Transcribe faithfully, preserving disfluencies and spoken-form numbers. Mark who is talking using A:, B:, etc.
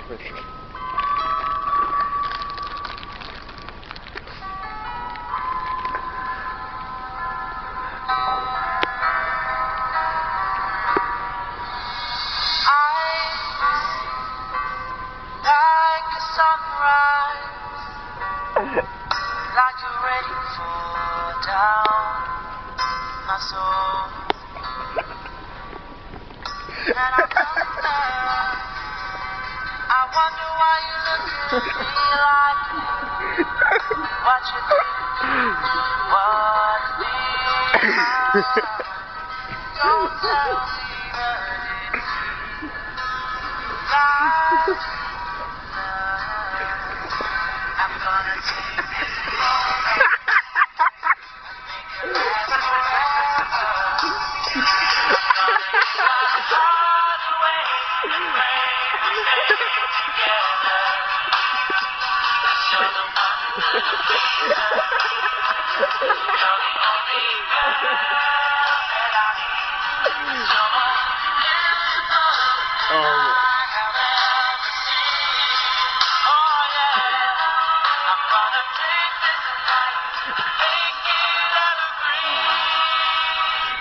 A: Like you're ready for down my soul, and I'm coming back. I wonder why you look at me like what you think, what it means. Don't tell me that it's like I'm gonna take this moment and make it last forever. I'm gonna give my heart away and pray we stay together. Show the one